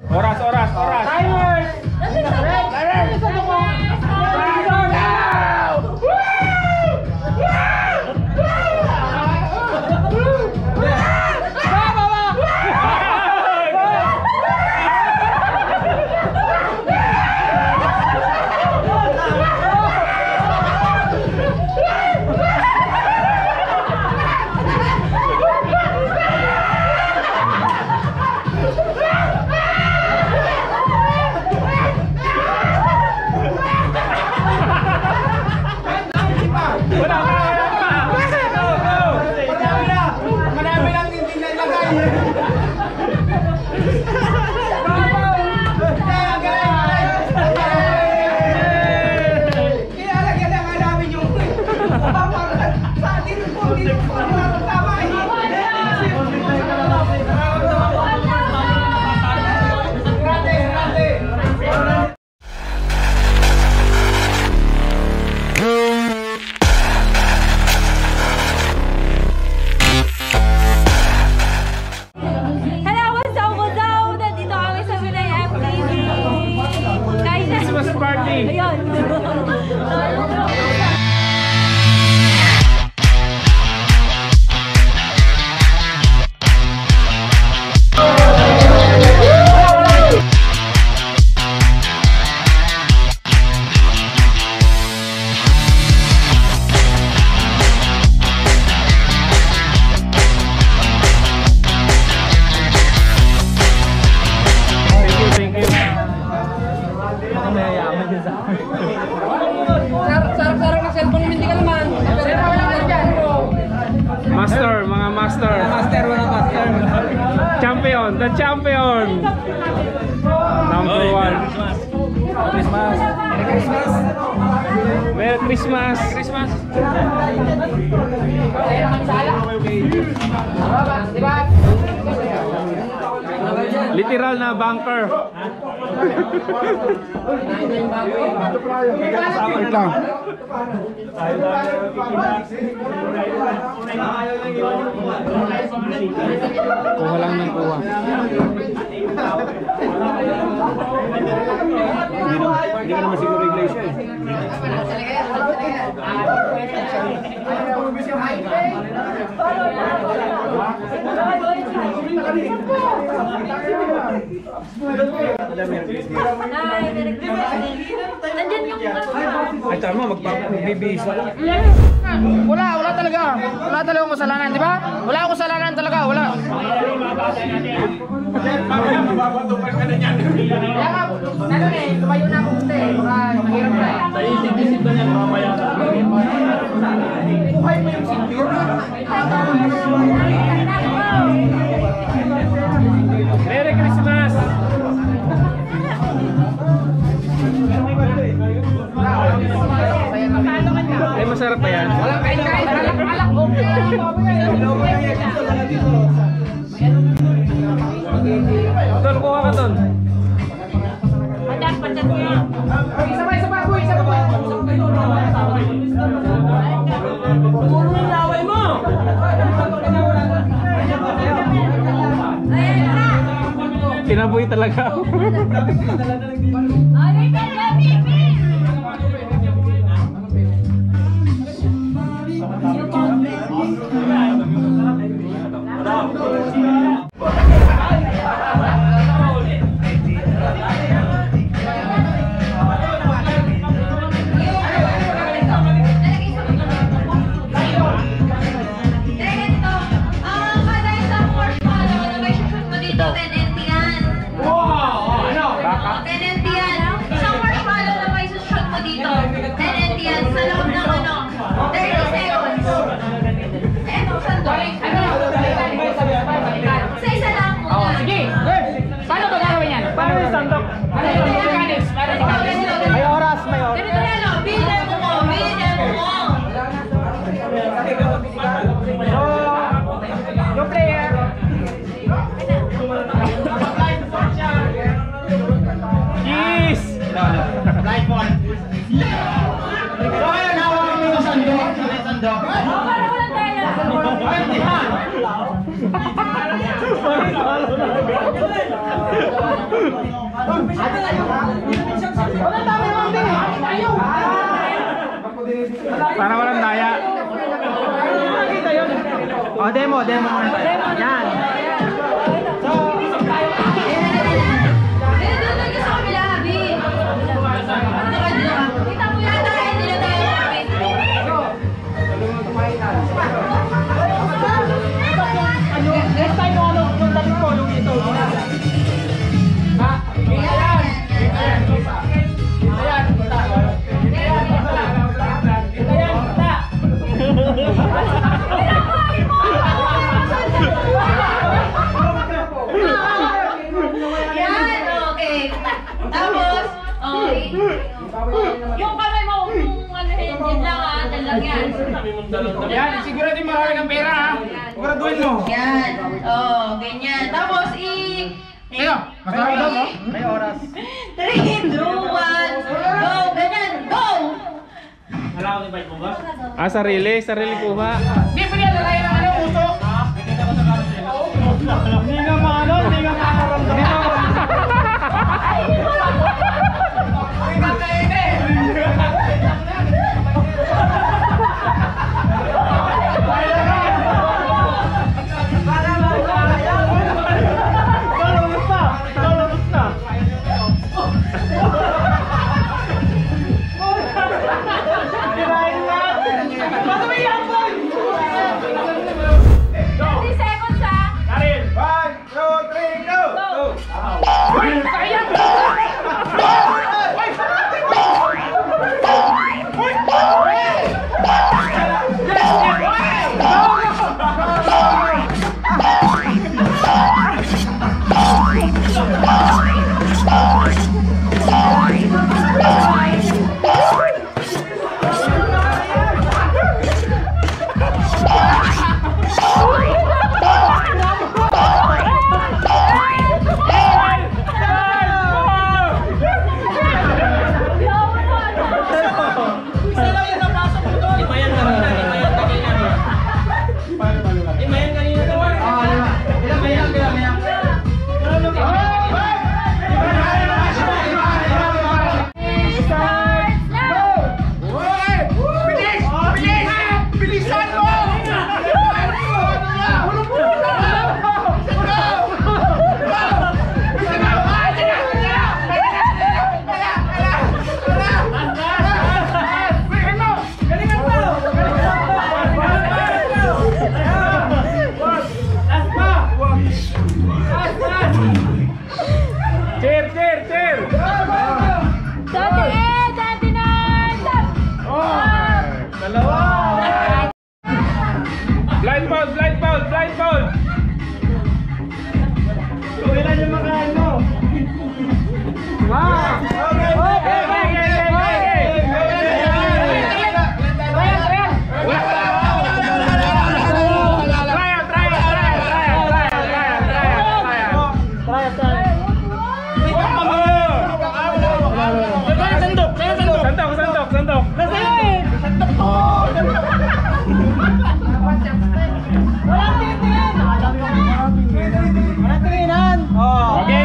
Oras, oras, oras. Timers! Master, mga master. Master, wala master. Champion, the champion. Number one. Christmas. Merry Christmas. Merry Christmas. Literal na bunker. Wait lang. Kuha lang ng kuha. Hindi ka naman siguro iglesia eh. Nandyan yung Ay tama, magbibihis ako. Wala talaga. Wala talaga akong kasalanan, di ba? Wala akong kasalanan talaga, wala. Kaya nga, lumayo na ako kasi. Baka mahirap na eh. Isip na niya, mamaya ka. Buhay mo yung sinture. Merry Christmas. Ay, masarap pa yan. Wala kain, alak. Tol, kuha ka tol. padat mo yan. Isa pa, boy. Puro yung laway mo. Ayan na. Kinabuhi talaga. Ay, baby. Wow! Ano? 10 NT yan. Isang Para walang daya. O, demo muna tayo. Yan. Doon ka sa kabila, Abi. Kita mo yata, hindi na tayo kapit. Next time mo ano, yung talit ko, yung ito. Yan, okay. Tapos, yung kamay mo, kung ano yun lang ah, dyan lang yan. Yan, siguro din marami kang pera ha. Siguraduhin mo. Yan, ganyan. Tapos, Ito, masarap daw no? May oras. 3, 2, 1, go! Ganyan, go! Sarili kuha. Hindi pa niya lalayan ang ano, uso. Hindi nga maano, hindi nga makaramdam. Blindfold! Ilan yung makain mo? Wow! Sandok! Walang tingin! Okay.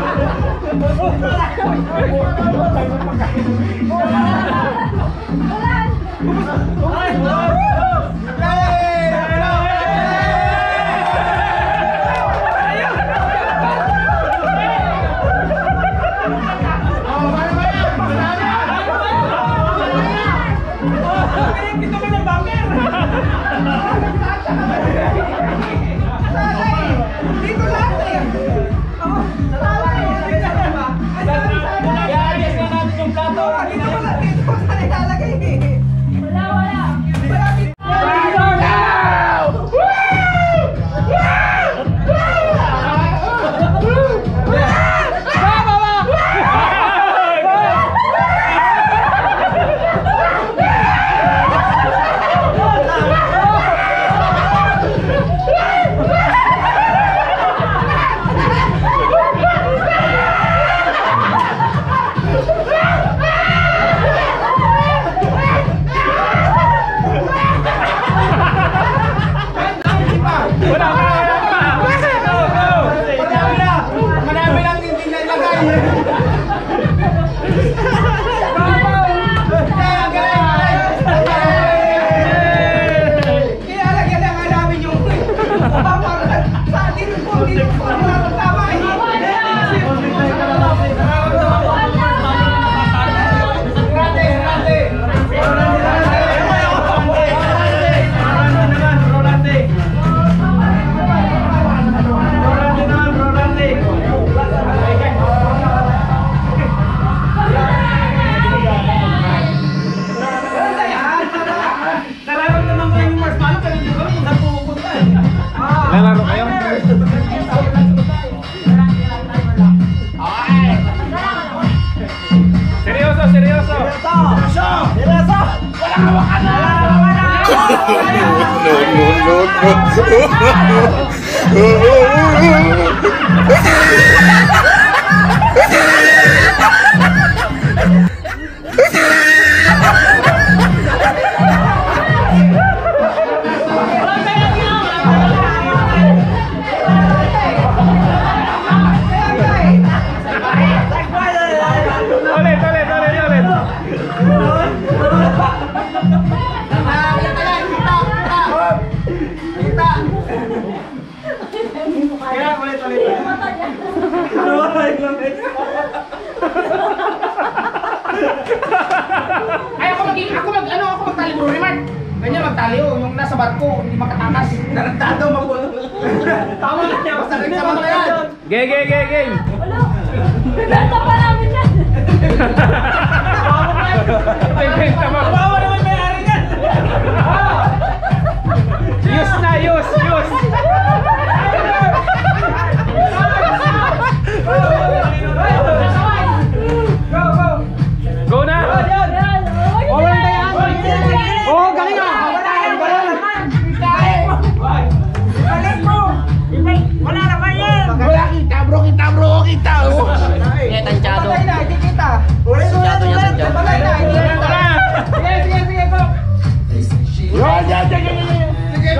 Lalaro kayo? Seryoso, seryoso! Ulit, ulit, ulit, ulit! Ay, ako magtali bro, Mark. Ganyan magtali yung nasa barko, hindi makatakas. Naragtado, tama na niya, basta nagsama na yan. Game! Benta pa namin yan. Benta mo! Bawa naman may-ari yan. Use na, use! Go na! Oh, galing ah! Wala naman yan! Wala kita bro! Tansyado. Patay na, hindi kita. Tansyado niya, tansyado. Patay na, hindi kita. Sige, go! Sige,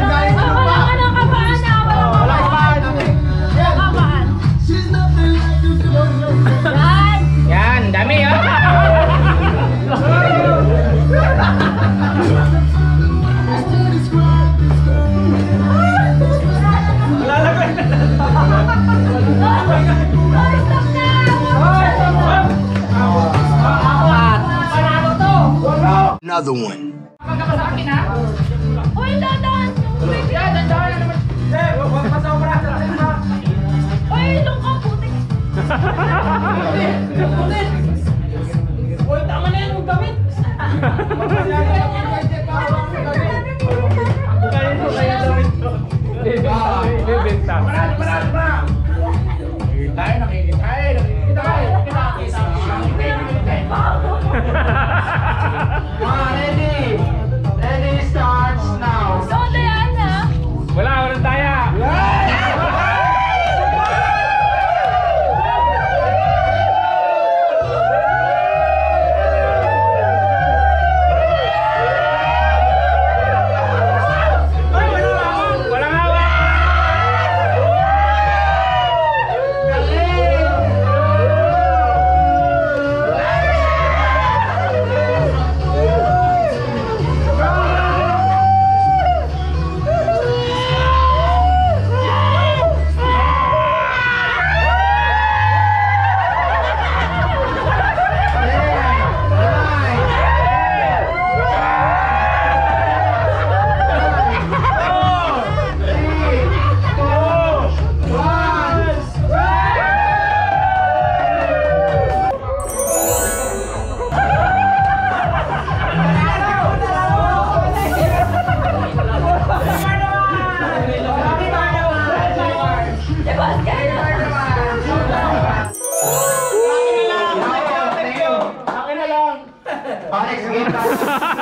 yan, dami ah! Another one. Magkaka sa akin ha? Uy, dadan! Yan, dandahan na naman. Huwag pasobra. Uy, ilong ka, putik! Uy, tama na yan, huwag damit. Bebenta. Ready starts now. So, Diana! Walang taya! Walang hawak! Alex, game tayo.